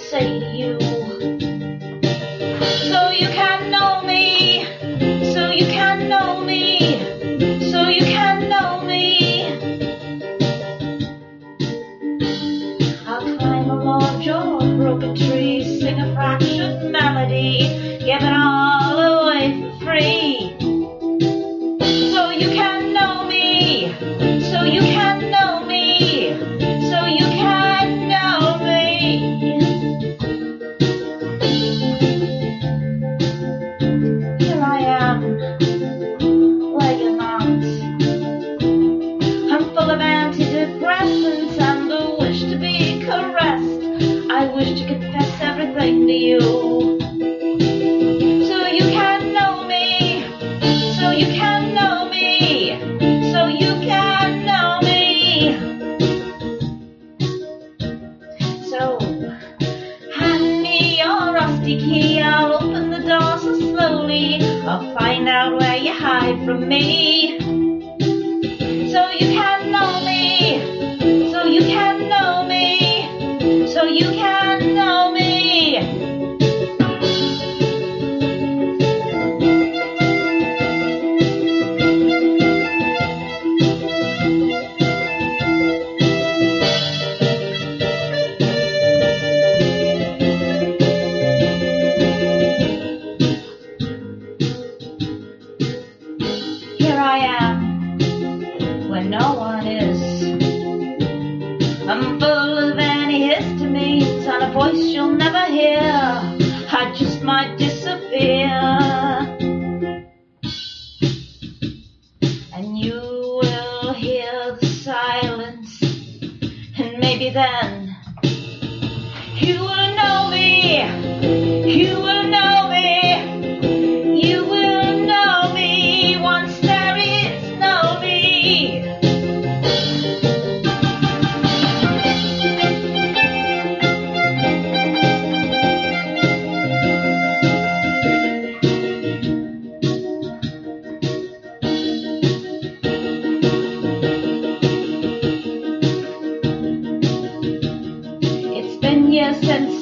say to you, so you can know me, so you can know me, so you can know me. I'll climb a lodge or a broken tree, sing a fractured melody, give it all away for free. So you can know me, so you can know me, so you can know me. Here I am, like an aunt. I'm full of antidepressants and a wish to be caressed. I wish to confess everything to you. So you can know me, so you can know me, so you can know me. So hand me your rusty key, I'll open the door so slowly, I'll find out where you hide from me. So you can know me, so you can know me, so you can know me. Here I am, where no one is. I'm full of antihistamines and a voice you'll never hear. I just might disappear, and you will hear the silence, and maybe then you will know me, you will know me, you will know me once there is no me. It's been years since